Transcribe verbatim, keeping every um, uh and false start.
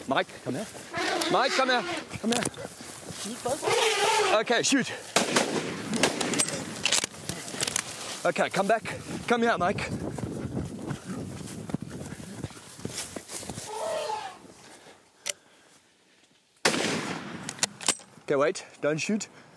Mike, come here. Mike, come here. Come here. Okay, shoot. Okay, come back. Come here, Mike. Okay, wait. Don't shoot.